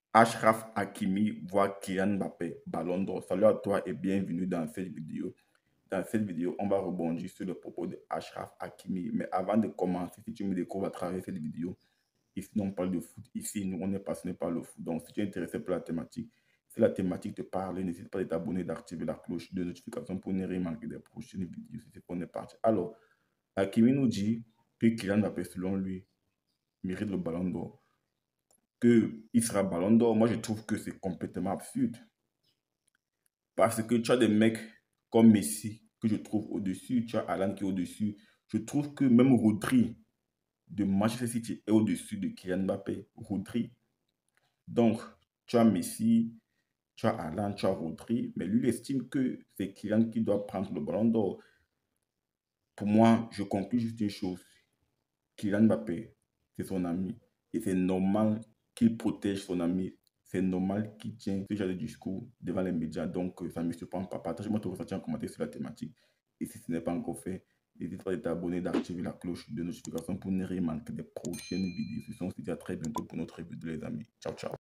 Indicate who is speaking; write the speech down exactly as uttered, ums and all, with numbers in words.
Speaker 1: Achraf Hakimi voit Kylian Mbappé, Ballon d'Or. Salut à toi et bienvenue dans cette vidéo. Dans cette vidéo, on va rebondir sur le propos de Achraf Hakimi. Mais avant de commencer, si tu me découvres à travers cette vidéo, ici on parle de foot. Ici, nous, on est passionné par le foot. Donc, si tu es intéressé par la thématique, si la thématique te parle, n'hésite pas à t'abonner, d'activer la cloche de notification pour ne rien manquer des prochaines vidéos. C'est qu'on est parti. Alors, Hakimi nous dit que Kylian Mbappé, selon lui, mérite le Ballon d'Or, qu'il sera Ballon d'Or. Moi, je trouve que c'est complètement absurde. Parce que tu as des mecs comme Messi que je trouve au-dessus, tu as Alan qui est au-dessus. Je trouve que même Rodri de Manchester City est au-dessus de Kylian Mbappé. Rodri. Donc, tu as Messi, tu as Alan, tu as Rodri, mais lui, il estime que c'est Kylian qui doit prendre le Ballon d'Or. Pour moi, je conclue juste une chose. Kylian Mbappé, c'est son ami. Et c'est normal qu'il protège son ami. C'est normal qu'il tienne ce genre de discours devant les médias. Donc, euh, ça ne me surprend pas. Partage-moi ton ressenti en commentaire sur la thématique. Et si ce n'est pas encore fait, n'hésite pas à t'abonner, d'activer la cloche de notification pour ne rien manquer des prochaines vidéos. Je vous dis à très bientôt pour notre vidéo, les amis. Ciao, ciao.